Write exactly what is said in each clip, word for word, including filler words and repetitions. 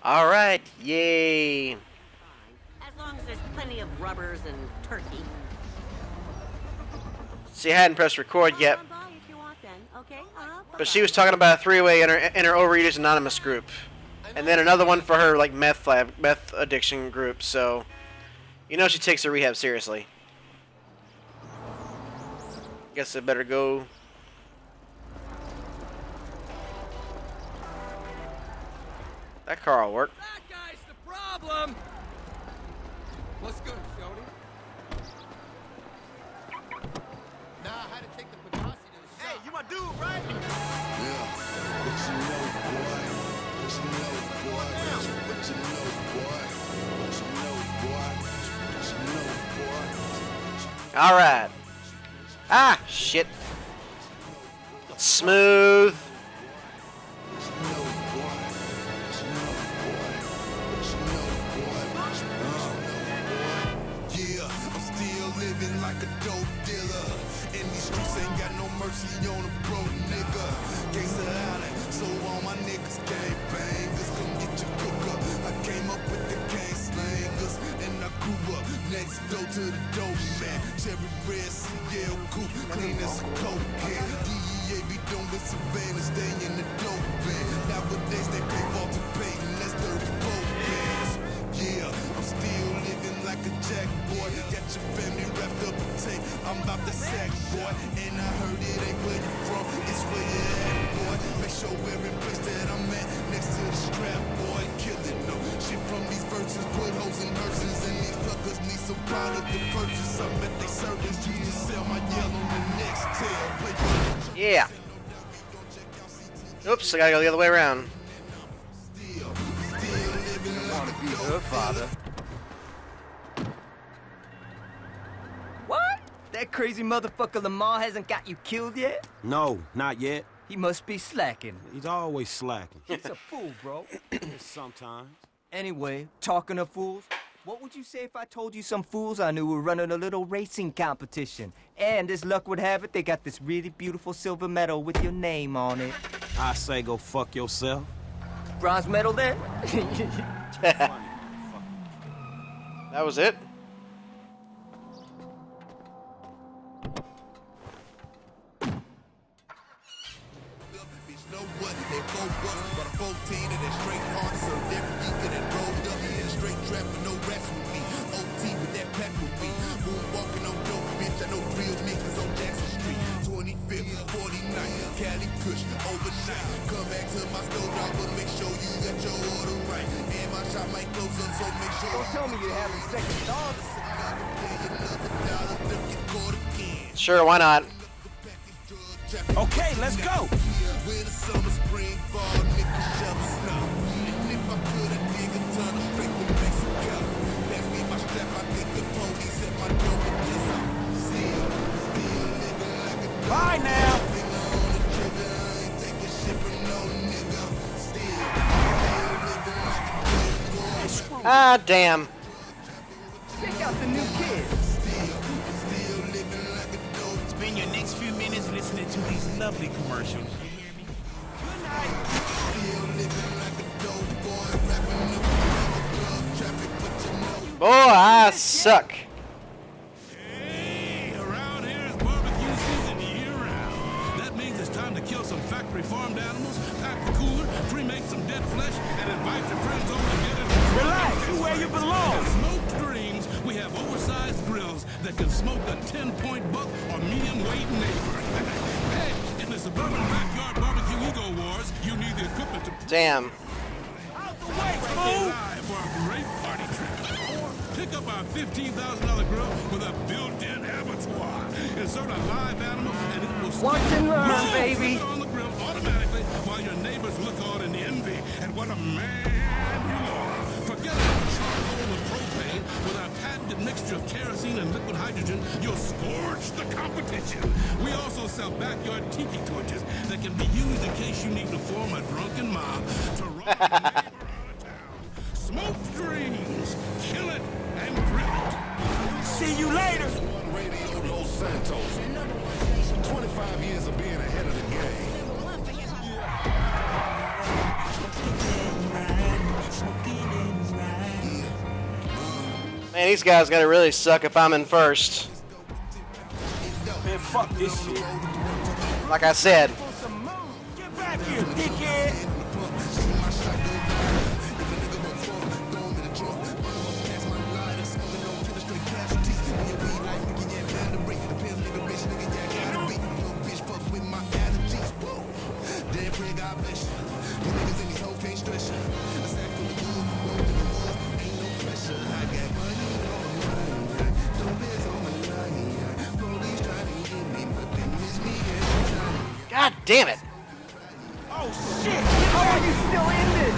All right, yay. As long as there's plenty of rubbers and turkey. See, I hadn't pressed record yet, If you want, then. Okay? Uh, but she was talking about a three-way in her, in her Overeaters Anonymous group. And then another one for her, like, meth lab, meth addiction group, so... You know she takes her rehab seriously. Guess I better go... That car will work. That guy's the problem! What's good, Shorty? Nah, I had to take the Pagasi to the shop. Hey, you my dude, right? Yeah. What you know, boy? What you know, boy? What you know, boy? What you know, boy? What you know, boy? All right. Ah, shit. Smooth. Like a dope dealer, and these streets ain't got no mercy on a broke nigga. Gangsta Island, so all my niggas gang bangers, come get your cooker. I came up with the gang slangers, and I grew up next door to the dope man. Cherry red C L coupe, clean as a coke can. D E A be doing with surveillance, stay in the dope van. Nowadays they pay Walter Payton, that's thirty-four bands. Yeah, I'm still living like a jack boy. Got your family wrapped up in tape. I'm about to sack, boy. And I heard it ain't where you from, it's where you at, boy. Make sure every place that I'm at, next to the strap, boy. Kill it, no shit from these verses. Put hoes in hearses, and these fuckers need some product to purchase. I'm at they service, used to sell my yell on the next tail. Yeah. Oops, I gotta go the other way around. Want to be her father. What? That crazy motherfucker Lamar hasn't got you killed yet? No, not yet. He must be slacking. He's always slacking. He's a fool, bro. Sometimes. Anyway, talking of fools, what would you say if I told you some fools I knew were running a little racing competition? And as luck would have it, they got this really beautiful silver medal with your name on it. I say go fuck yourself. Bronze medal then? That was it? They both bust, but a fourteen and they straight hard, so every week and rolled up in a straight trap with no rest with me. O T with that pack with me. Moon walking on dope, bitch. I know real niggas on Jackson Street. twenty-fifth, forty-ninth, Cali Kush, overnight. Come back to my store, dog, but make sure you got your order right. And my shop might close up, so make sure. Don't tell me you're having second thoughts. Sure, why not? Okay, let's go. Winter, summer, spring, fall, nigga, shovel snow. And if I could, I'd dig a tunnel straight to Mexico. Pass me my strap, I think the police at my door with this on. Still, still living like a dog. Bye now. Finger on the trigger, I ain't taking shit from no nigga. Still, still living like a dope boy. Ah, damn. Check out the new kids. Still, still living like a dope. Spend your next few minutes listening to these lovely commercials. Boy, I suck. Hey, around here is barbecue season year round. That means it's time to kill some factory farmed animals, pack the cooler, pre-make some dead flesh, and invite your friends over to get it. Relax, you where you belong. At Smoked Dreams, we have oversized grills that can smoke a ten-point buck or medium-weight neighbor. Hey, in the suburban backyard barbecue ego wars, you need the equipment to... Damn. Out the way, fool! For a great party trip. Or pick up our fifteen thousand dollar grill with a built-in abattoir. Insert a live animal and it will Watch and learn, roll baby. on the grill automatically while your neighbors look on in envy. And what a man you are. Forget about charcoal and propane. With our patented mixture of kerosene and liquid hydrogen, you'll scorch the competition. We also sell backyard tiki torches that can be used in case you need to form a drunken mob to rock your neighbor out of town. Smoked Dreams. Kill it and grill it. See you later. Radio Los Santos. twenty-five years of being ahead of the game. Man, these guys gotta really suck if I'm in first. Man, fuck this shit. Like I said. Get back here, dickhead. God damn it! Oh shit! How are you still in this?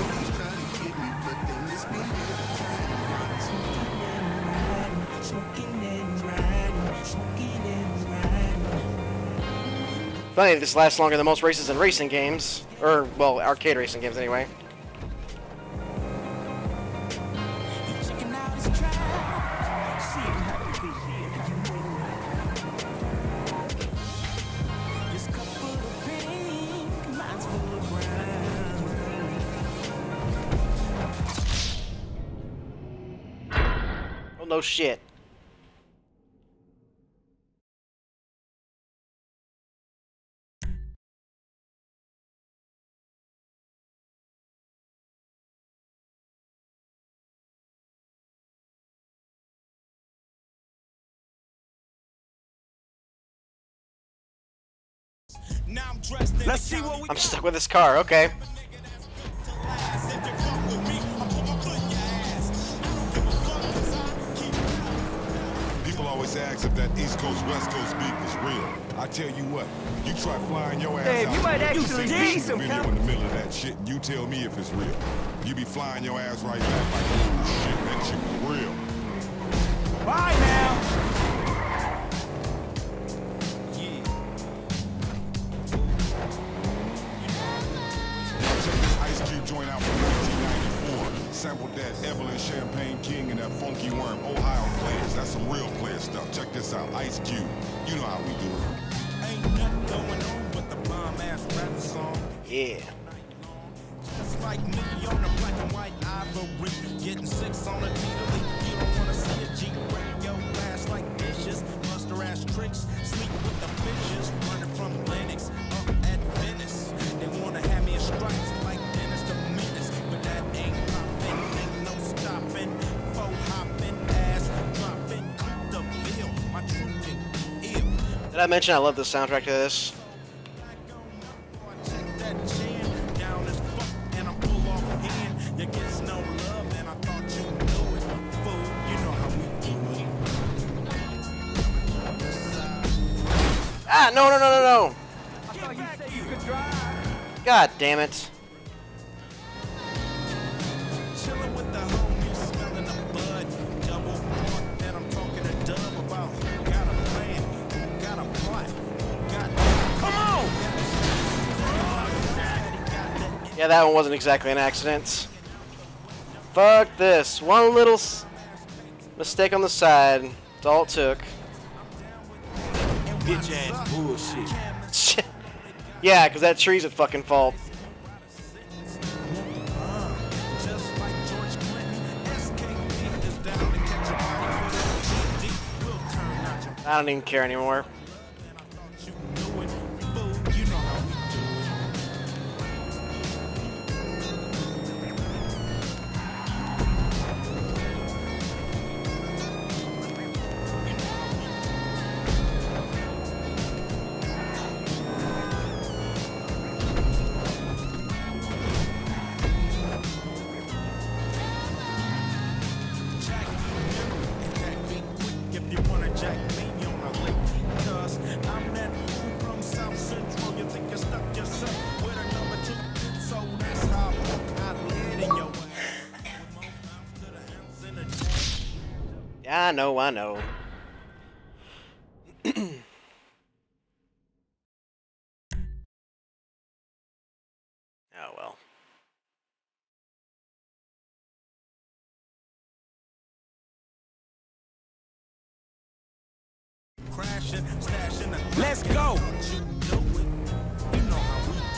Funny, this lasts longer than most races in racing games. Or, well, arcade racing games anyway. No shit. Let's see what we I'm stuck with this car, okay. People always ask if that East Coast, West Coast beef is real. I tell you what, you try flying your ass Dave, out. you might there, actually see need this some video in the middle of that shit, and you tell me if it's real. You be flying your ass right back like, oh shit, that shit was real. Bye now. Check this Ice Cube joint out from nineteen ninety-four. Sampled that Evelyn Champagne King and that Funky Worm. Ohio players. That's some real player stuff. Check this out. Ice Cube. You know how we do it. Ain't nothing going on but the bomb ass rap song. Yeah. Just like me on the black and white ivory. Getting six on a T V. You don't wanna see a G radio blast like dishes. Buster ass tricks. Sleep with the fishes. Running from Lennox up at Venice. They wanna have me in stripes like Dennis the Menace. But that ain't poppin', ain't no stopping. Faux hopping, ass dropping. Clip the bill. My truth is ill. Did I mention I love the soundtrack to this? Check that chin down as fuck and I pull off hand. You gets no love and I thought you knew it. Fool, you know how we do it. Ah, no, no, no, no, no! I thought you said you could drive. God damn it. Chillin' with the homies, smelling the bud. Double point that I'm talking to Dub about. Who got a plan? Who got a plot? Who got... Come on! Yeah, that one wasn't exactly an accident. Fuck this. One little s mistake on the side. That's all it took. Bitch ass bullshit. Yeah, because that tree's at fucking fault. Just like George Clinton, S K P is down to catch a body with a G D. We'll turn out your... I don't even care anymore. You knew it. Fool, you know how we do it. Jack me and jack me quick if you wanna jack me on a lick. Cause I'm that fool from South Central. You think you stuck yourself with a number two? So that's how I led in your way. With more pounds to the ounce in a day. Yeah, I know, I know. Oh well. Crashing, stashing, and Let's go. you know it. You know how we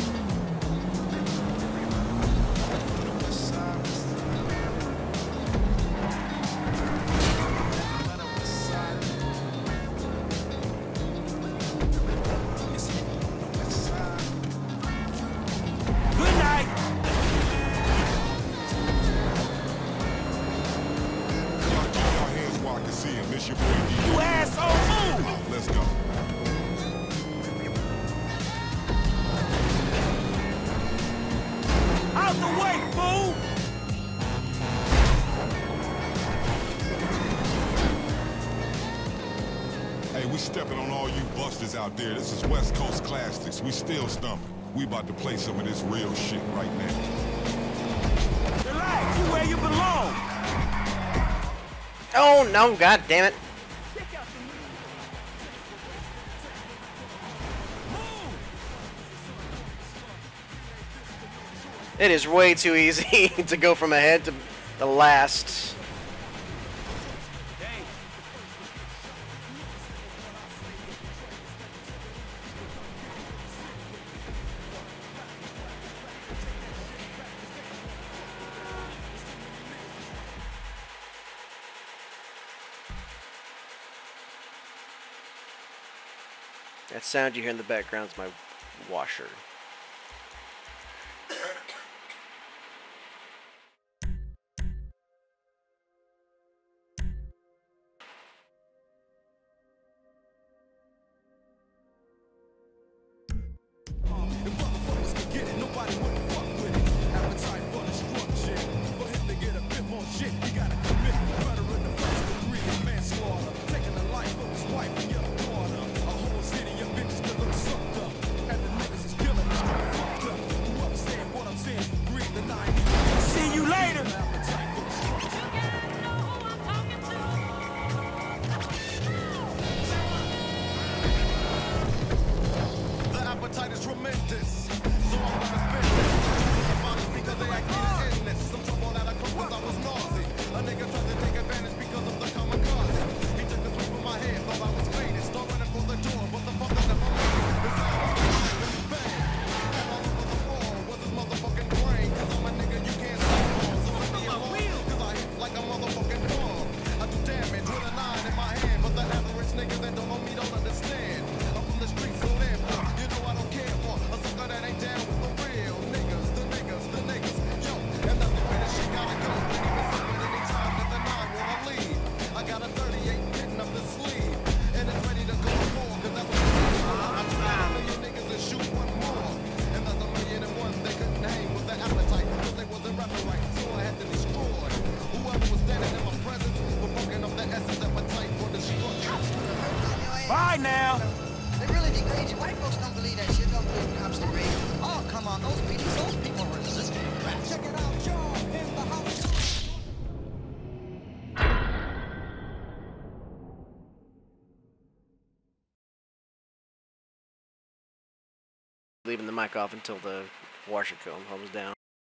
do it. West side, west side. niggas out there. This is West Coast classics. We still stumping. We about to play some of this real shit right now. Relax, you where you belong. Oh no, god damn it. It is way too easy to go from ahead to the last. That sound you hear in the background is my washer. Bye now. They really degrade you. White folks don't believe that shit. Don't believe cops degrade. Oh, come on. Those people, those people are resistant to crap. Check it out, y'all. In the house. Leaving the mic off until the washer comes down.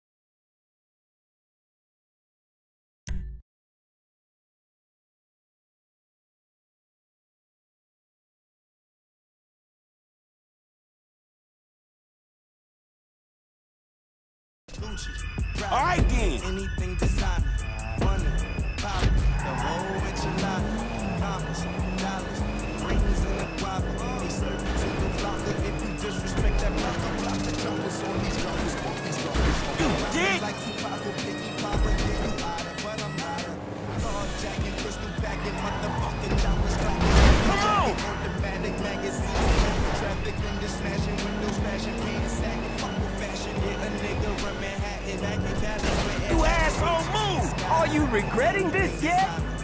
All right then. Anything designer, money, pop, the whole enchilada, commas, dollars, rings in the guava. They serve you to the flocker. If you disrespect that blocker, block the jumpers on these jumpers, walk these jumpers. You dick. Like Tupac or Biggie, Papa, yeah, you hotter, but I'm hotter. Carjacking, crystal packing, motherfucking dollars clapping. Come on. Automatic magazines, traffic, windows smashing, windows smashing, pants sagging, fuck with fashion. Yeah, a nigga run Manhattan, I can balance. You asshole, move! Are you regretting this yet?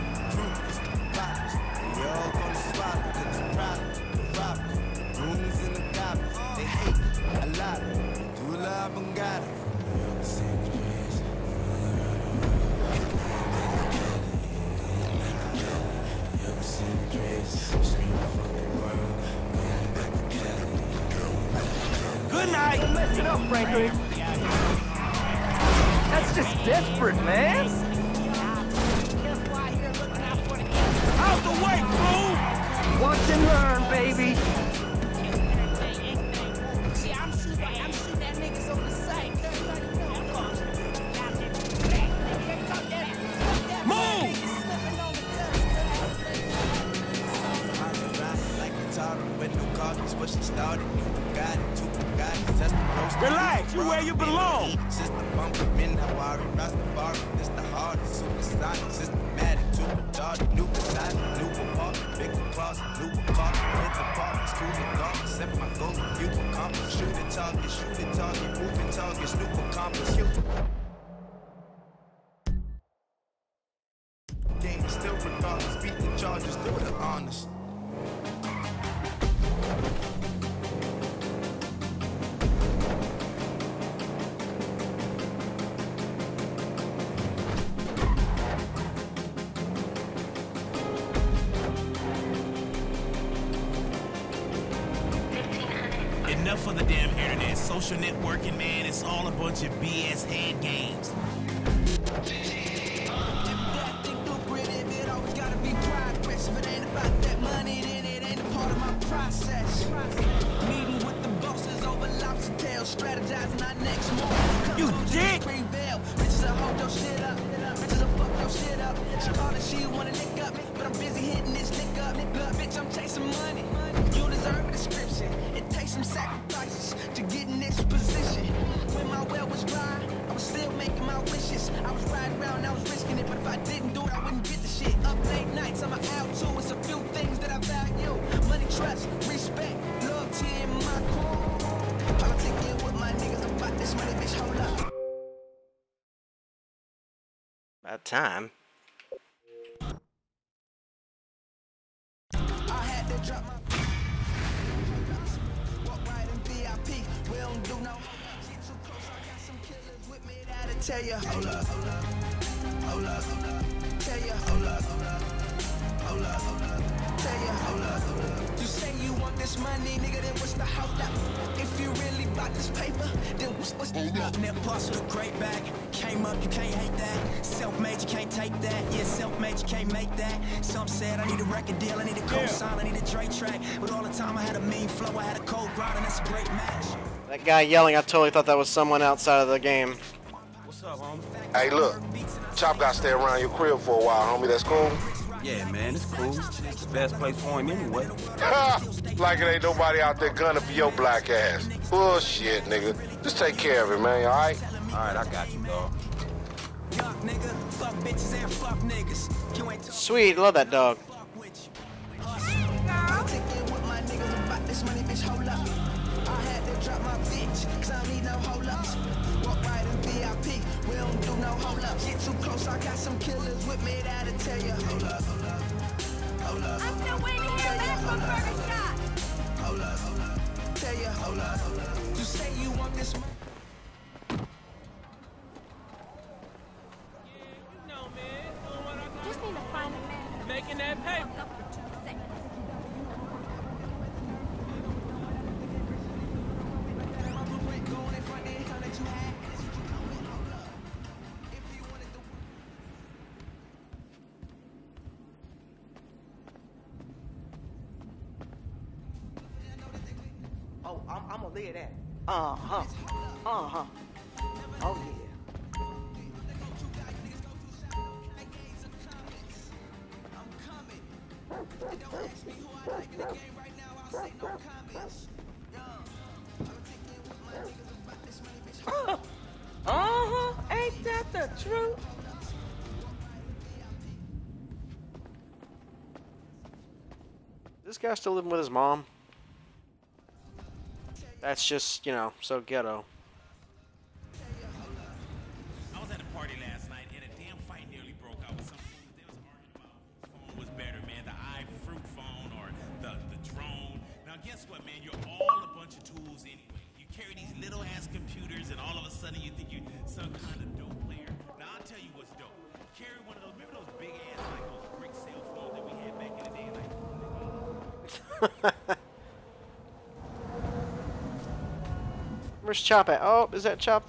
Good night. Don't mess it up, Franklin. That's just desperate, man. Out the way, fool! Watch and learn, baby. Move! Relax, you where you belong. System bumping, Minawari, Rastafari, this the hardest, supersonic, systematic, too retarded, new design, new apartment, big class, new apartment, hit the park, school the dark, set my goal, you accomplish, shoot the target, shoot the target, moving targets, new accomplish, you. Game is still regardless, beat the charges, do the honors. enough of the damn internet, social networking, man. It's all a bunch of B S head games. Strategizing our next move. You dick! Bitches will hold your shit up. Bitches will fuck your shit up. She callin', she wanna lick up. But I'm busy hitting this lick up. Look, bitch, I'm chasing money. You deserve a description. It takes some sacrifices to get in this position. When my well was dry, I was still making my wishes. I was riding around, I was risking it. But if I didn't do it, I wouldn't get the shit. Up late nights, I'm out too. It's a few things that I value. Money, trust, respect, loyalty in my core. Politicking with my niggas about this money, bitch, hold up. About time. I had to drop my walk right in V I P. We don't do no get too close. I got some killers with me that'll tell you. Hold up, hold up, hold up, hold up. Tell you, hold up, hold up, hold up, hold up. Tell you, hold up, hold up. You say you want this money, nigga, then what's the hold up? If you really bought this paper, then what's, what's the hold up? Net plus with a great bag. Came up, you can't hate that. Self-made, you can't take that. Yeah, self-made, you can't make that. Some said I need a record deal, I need a co-sign, I need a Dre track. But all the time I had a mean flow, I had a cold grind, and that's a great match. That guy yelling, I totally thought that was someone outside of the game. What's up, homie? Hey, look. Chop got to stay around your crib for a while, homie. That's cool? Yeah, man, it's cool. It's the best place for him anyway. Like it ain't nobody out there gunning for your black ass. Bullshit, nigga. Just take care of it, man, all right? All right, I got you, dog. Sweet, love that dog. I had to drop my bitch, cause I don't need no hold-ups. Walk right in V I P, we don't do no hold-ups. Get too close, I got some killers with me that'll tell you. Hold up, hold up, hold up. I'm still waiting to hear back from Burger Shot. Hold up, hold up, tell you, hold up, hold up. You say you want this money. Just need to find a man. Making that paper. Oh, I'm, I'm gonna leave that. Uh-huh. Uh-huh. Oh, yeah. Uh-huh. Ain't that the truth? This guy still living with his mom? That's just, you know, so ghetto. I was at a party last night and a damn fight nearly broke out with some fools. They was arguing about which phone was better, man, the iFruit phone or the, the drone. Now guess what, man? You're all a bunch of tools anyway. You carry these little ass computers and all of a sudden you think you're some kind of dope player. Now I'll tell you what's dope. Carry one of those, remember those big ass, like those brick cell phones that we had back in the day? Like, Where's Chop at? Oh, is that Chop?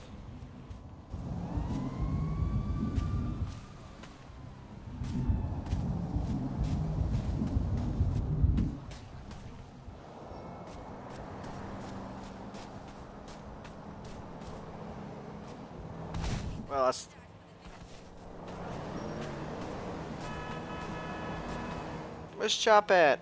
Well, that's... Where's Chop at?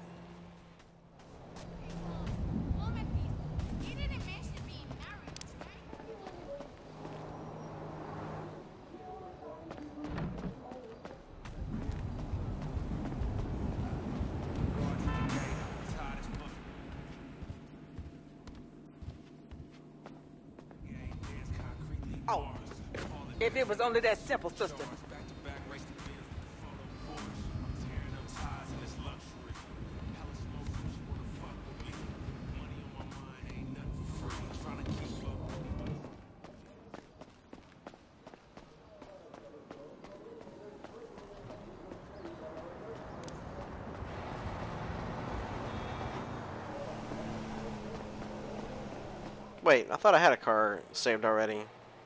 Oh, if it was only that simple, sister. Wait, I thought I had a car saved already.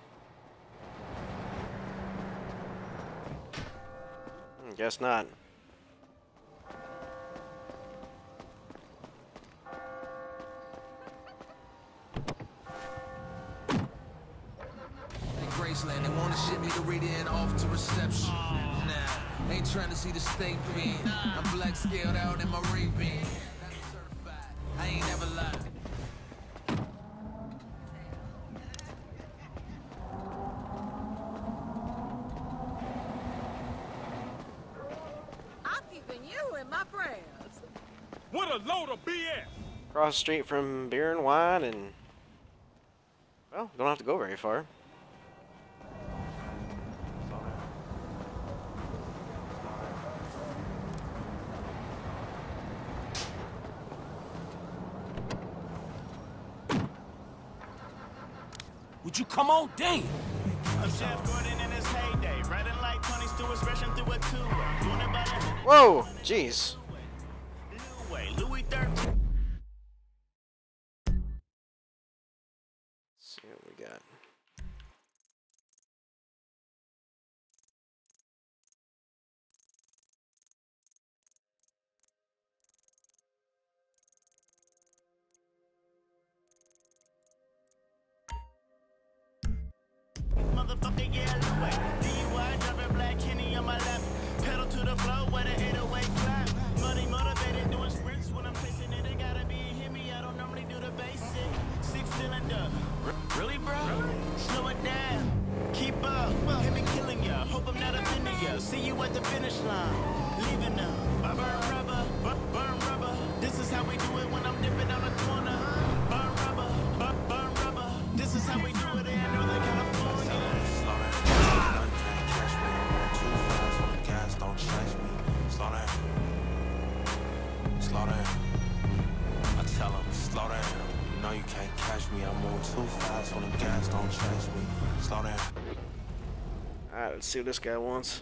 Guess not. Graceland, they wanna ship me to read in off to reception. Nah, ain't trying to see the state beam. I'm black scaled out in my ring beam. Certified, I ain't never lied. I'm keeping you in my prayers. What a load of B S! Cross the street from beer and wine, and well, don't have to go very far. Would you come on, damn? I'm Chef Gordon in his heyday, riding like Tony Stewart's rushing through a two-way. Doing it by the Whoa, jeez. Louis, Louis thirteen. Let's see what we got. Motherfucker, yeah, Louis. D U I, driving black Henny on my lap. Pedal to the flow with an eight oh eight clap. Money motivated, doing sprints when I'm chasing it. It gotta be hit me. I don't normally do the basic. Six cylinder. Really, bro? Slow it down. Keep up. Hit me killing ya. Hope I'm not offending ya. See you at the finish line. Leaving now. I burn rubber. Burn, burn rubber. This is how we do it when I'm dipping on the corner. Burn rubber. Burn, burn rubber. This is how we do it in Northern California. Don't chase me. Slow down. Slow down. I tell them, slow down. You know you can't catch me. I move too fast when the gas don't chase me. Slow down. Alright, let's see what this guy wants.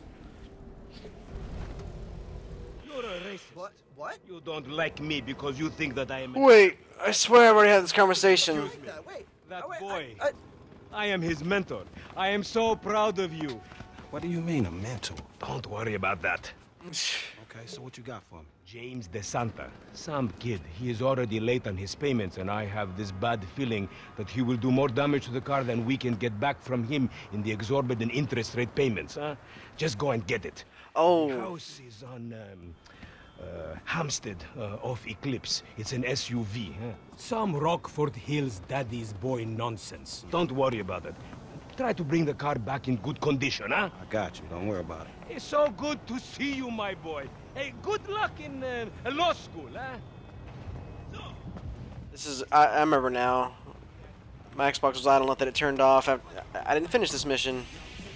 You're a racist. What? What? You don't like me because you think that I am a... Wait, I swear I've already had this conversation. Wait, wait. That Oh, wait, boy. I, I, I am his mentor. I am so proud of you. What do you mean, a mentor? Don't worry about that. Okay, so what you got for me? James DeSanta, some kid. He is already late on his payments, and I have this bad feeling that he will do more damage to the car than we can get back from him in the exorbitant interest rate payments, huh? Just go and get it. Oh. The house is on um, uh, Hampstead uh, off Eclipse. It's an S U V. Huh? Some Rockford Hills daddy's boy nonsense. Don't worry about it. Try to bring the car back in good condition, huh? I got you. Don't worry about it. It's so good to see you, my boy. Hey, good luck in uh, law school, huh? This is, I, I remember now. My Xbox was idle enough that it turned off. I, I didn't finish this mission.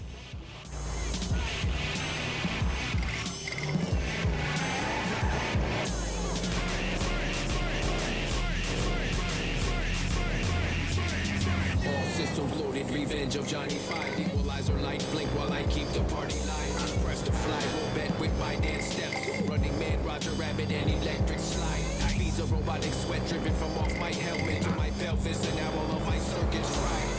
Revenge of Johnny Five, equalizer light blink while I keep the party live. Press the fly, roll back with my dance steps. Running man, Roger Rabbit, and electric slide. These are robotic sweat dripping from off my helmet to my pelvis, and now all of my circuits right.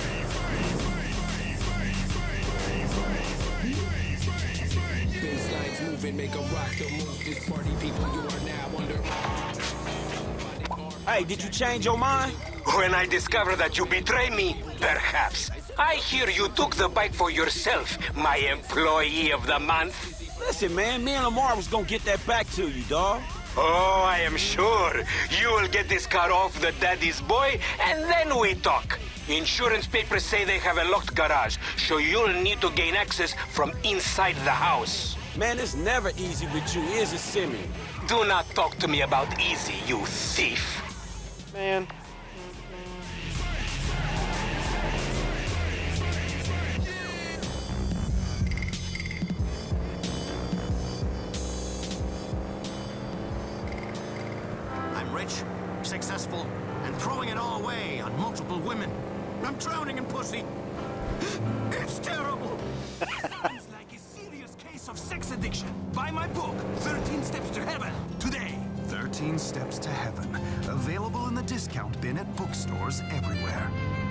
Baselines moving, make a rock the move. This party people, you are now under my... Hey, did you change your mind? When I discover that you betray me, perhaps. I hear you took the bike for yourself, my employee of the month. Listen, man, me and Lamar was gonna get that back to you, dawg. Oh, I am sure. You will get this car off the daddy's boy, and then we talk. Insurance papers say they have a locked garage, so you'll need to gain access from inside the house. Man, it's never easy with you, is it, Simmy? Do not talk to me about easy, you thief. Man. I'm rich, successful, and throwing it all away on multiple women. I'm drowning in pussy. It's terrible. Sounds like a serious case of sex addiction. Buy my book, thirteen Steps to Heaven, today. thirteen Steps to Heaven. Available in the discount bin at bookstores everywhere.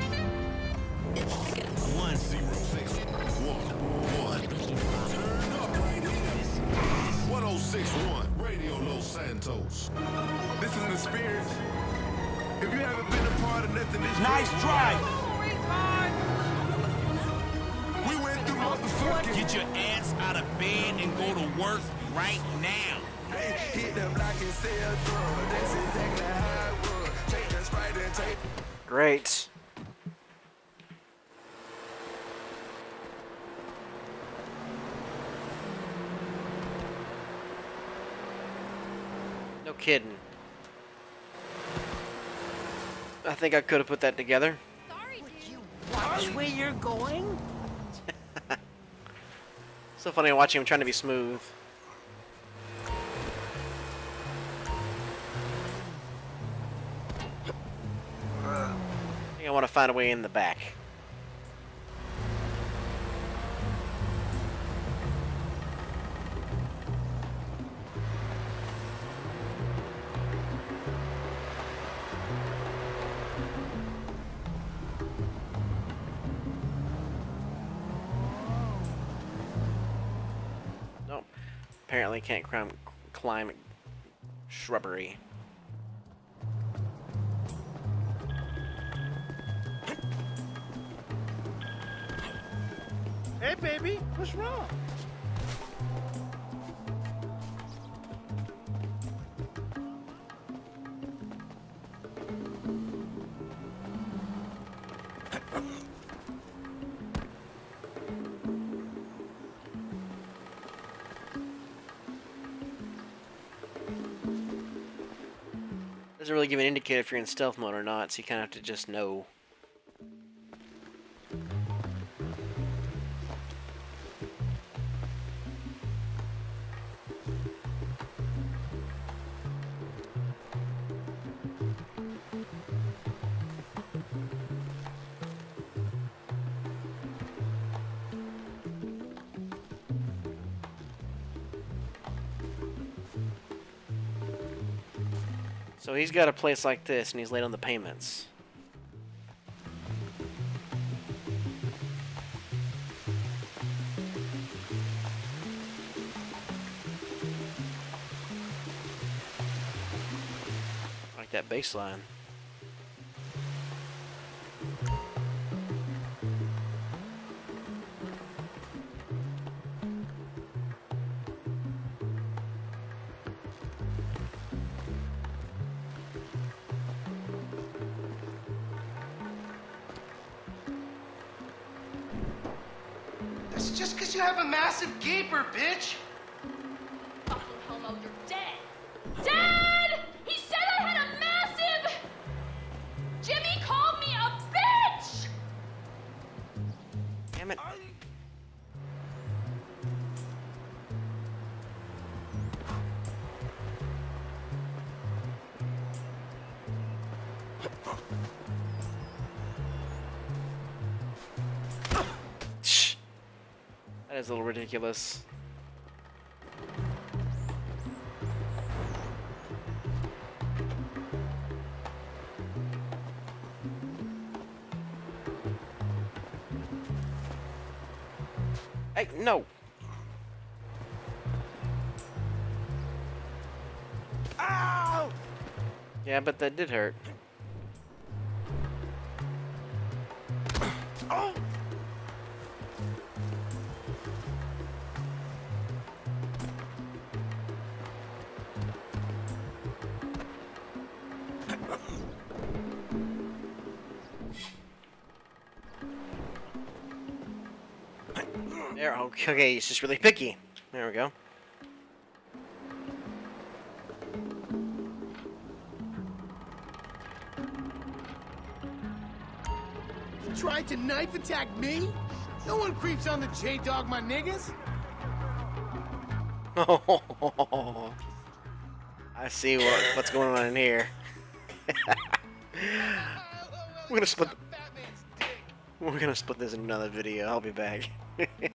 One zero six one one. Turn up right here. one oh six one Radio Los Santos. This is an experience. If you haven't been a part of nothing this Nice great, try. we went through motherfucking. Get your ass out of bed and go to work right now. Hit the block and sell drugs. That's exactly how it was. Take that Sprite and take. Great. No kidding. I think I could have put that together. Watch where you're going? So funny watching him trying to be smooth. I think I want to find a way in the back. Nope. Apparently can't climb, climb shrubbery. Hey, baby, what's wrong? Doesn't really give an indicator if you're in stealth mode or not, so you kind of have to just know. So he's got a place like this, and he's late on the payments. Like that baseline. That's just because you have a massive gaper, bitch. Fucking homo, you're dead. Dad! He said I had a massive... Jimmy called me a bitch! Damn it. That is a little ridiculous. Hey, no. Ow! Yeah, but that did hurt. Oh! There, okay, he's just really picky. There we go. You tried to knife attack me? No one creeps on the J-Dog, my niggas. I see what, what's going on in here. We're gonna split. We're gonna split this in another video. I'll be back.